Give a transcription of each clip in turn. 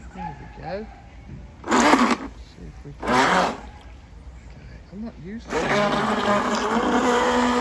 There we go. See if we can. Okay, I'm not used to it.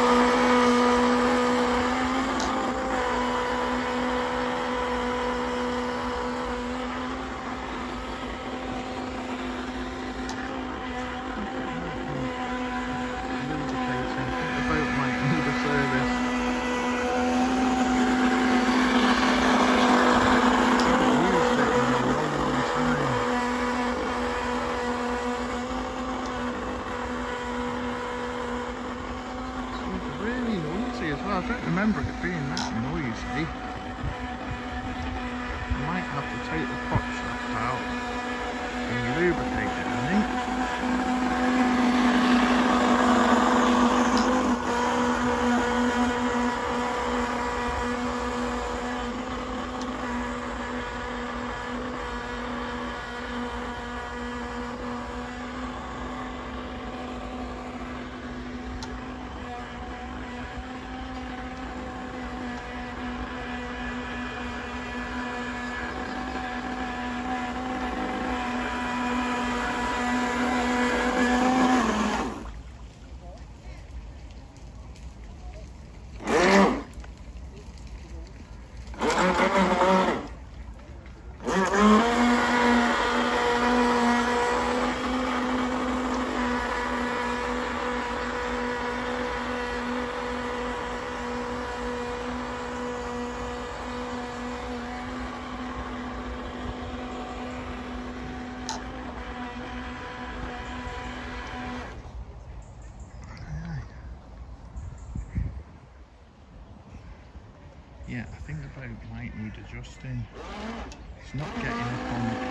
I don't remember it being that noisy. I might have to take the pot shaft out and lubricate it, I think. Yeah, I think the boat might need adjusting. It's not getting up on the